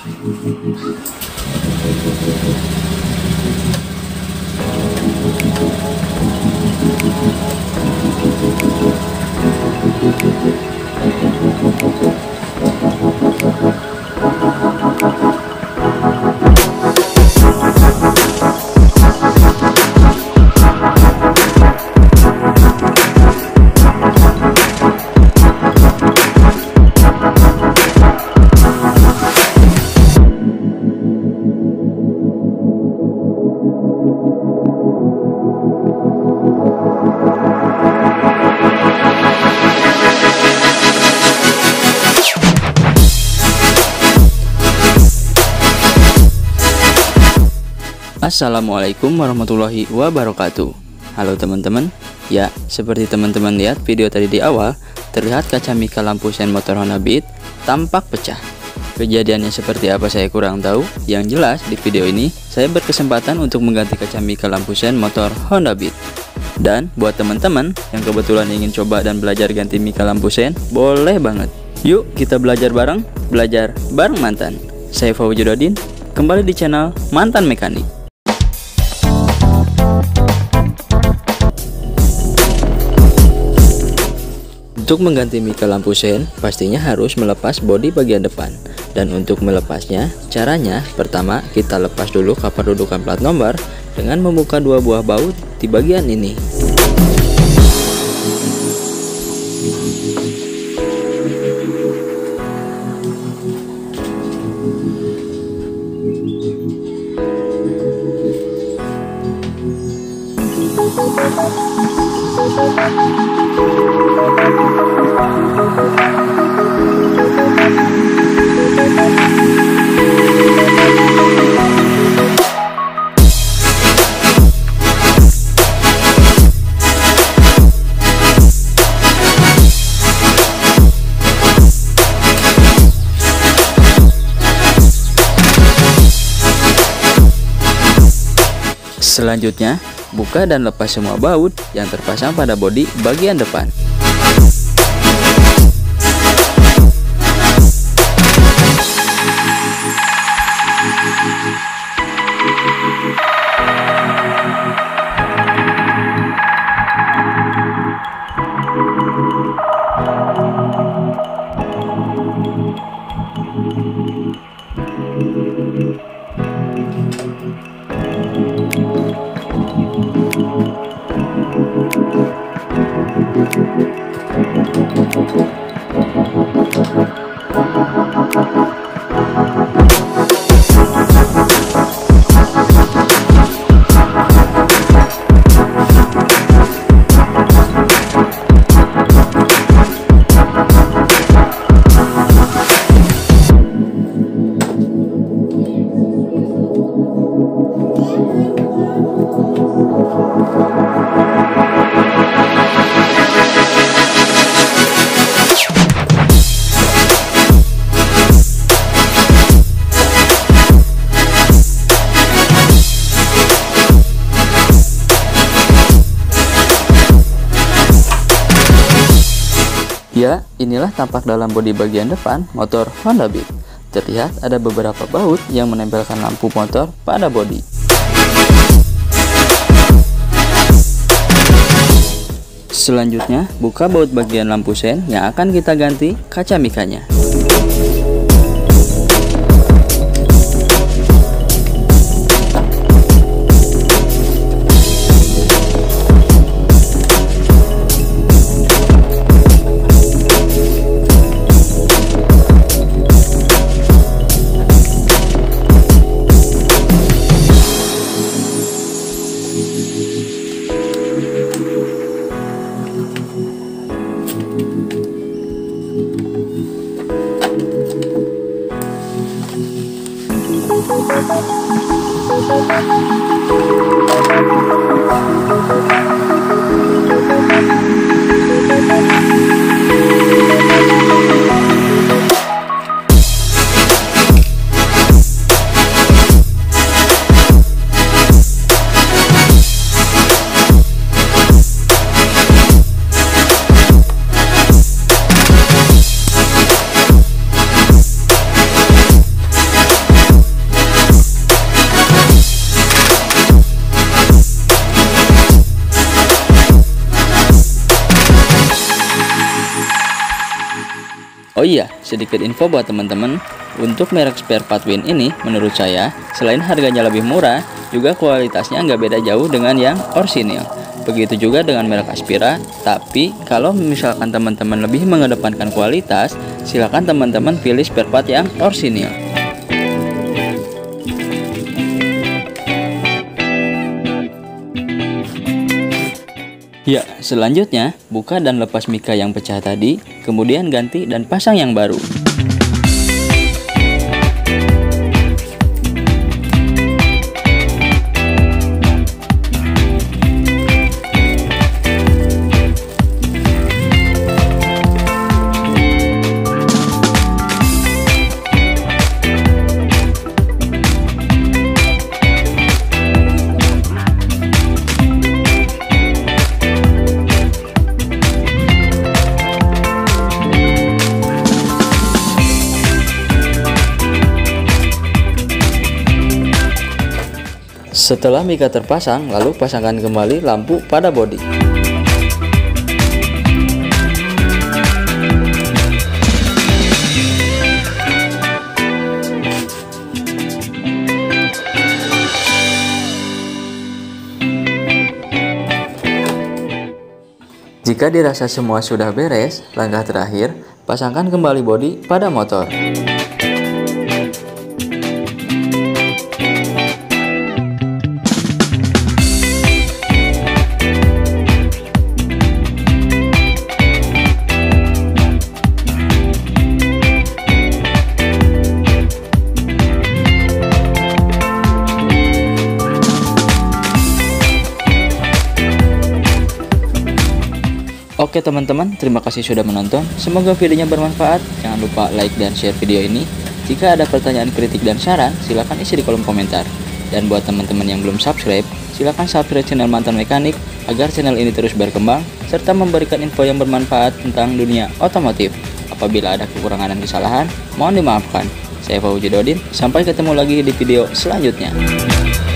Assalamualaikum warahmatullahi wabarakatuh. Halo teman-teman. Ya, seperti teman-teman lihat video tadi di awal, terlihat kaca mika lampu sen motor Honda Beat tampak pecah. Kejadiannya seperti apa saya kurang tahu. Yang jelas di video ini saya berkesempatan untuk mengganti kaca mika lampu sen motor Honda Beat. Dan buat teman-teman yang kebetulan ingin coba dan belajar ganti mika lampu sen, boleh banget. Yuk kita belajar bareng mantan. Saya Fawjudodin, kembali di channel Mantan Mekanik. Untuk mengganti mika lampu sen, pastinya harus melepas bodi bagian depan. Dan untuk melepasnya, caranya pertama kita lepas dulu cover dudukan plat nomor dengan membuka dua buah baut di bagian ini. Selanjutnya, buka dan lepas semua baut yang terpasang pada bodi bagian depan. Ya, inilah tampak dalam bodi bagian depan motor Honda Beat. Terlihat ada beberapa baut yang menempelkan lampu motor pada bodi. Selanjutnya, buka baut bagian lampu sen yang akan kita ganti kaca mikanya. sedikit info buat teman-teman. Untuk merek spare part Win ini, menurut saya, selain harganya lebih murah, juga kualitasnya nggak beda jauh dengan yang orsinil. Begitu juga dengan merek Aspira, tapi kalau misalkan teman-teman lebih mengedepankan kualitas, silakan teman-teman pilih spare part yang orsinil. Ya, selanjutnya buka dan lepas mika yang pecah tadi, kemudian ganti dan pasang yang baru. Setelah mika terpasang, lalu pasangkan kembali lampu pada bodi. Jika dirasa semua sudah beres, langkah terakhir, pasangkan kembali bodi pada motor. Oke teman-teman, terima kasih sudah menonton. Semoga videonya bermanfaat. Jangan lupa like dan share video ini. Jika ada pertanyaan, kritik, dan saran, silahkan isi di kolom komentar. Dan buat teman-teman yang belum subscribe, silahkan subscribe channel Mantan Mekanik agar channel ini terus berkembang, serta memberikan info yang bermanfaat tentang dunia otomotif. Apabila ada kekurangan dan kesalahan, mohon dimaafkan. Saya Fauji Dodin, sampai ketemu lagi di video selanjutnya.